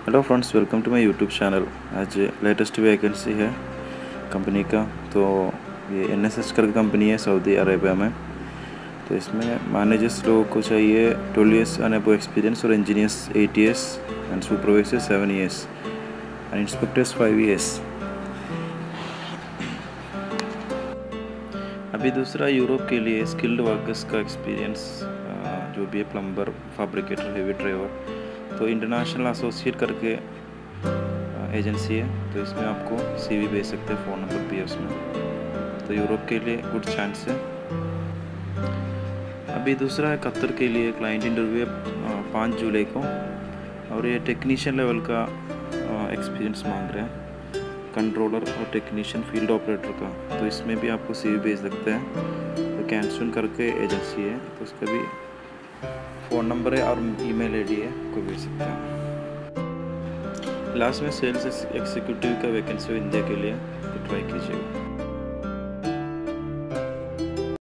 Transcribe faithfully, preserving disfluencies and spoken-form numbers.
Hello friends, welcome to my YouTube channel. आज latest vacancy है company का। तो ये एन एस एच करके कंपनी है सऊदी अरेबिया में। तो इसमें मैनेजर्स लोगों को चाहिए twelve years and above experience और engineers eight years and supervisor seven years and inspectors five years. अभी दूसरा यूरोप के लिए स्किल्ड वर्कर्स का एक्सपीरियंस जो भी है प्लम्बर, फैब्रिकेटर, हेवी ड्राइवर। तो इंटरनेशनल एसोसिएट करके एजेंसी है, तो इसमें आपको सीवी भेज सकते हैं, फ़ोन नंबर भी है उसमें। तो यूरोप के लिए गुड चांस है। अभी दूसरा है कतर के लिए क्लाइंट इंटरव्यू पाँच जुलाई को, और ये टेक्नीशियन लेवल का एक्सपीरियंस मांग रहे हैं, कंट्रोलर और टेक्नीशियन फील्ड ऑपरेटर का। तो इसमें भी आपको सीवी भेज सकते हैं। तो कैंसन करके एजेंसी है, तो उसका भी फ़ोन नंबर है और ईमेल आईडी है, को भेज सकते हैं। लास्ट में सेल्स एग्जीक्यूटिव का वैकेंसी हो इंडिया के लिए, तो ट्राई कीजिएगा।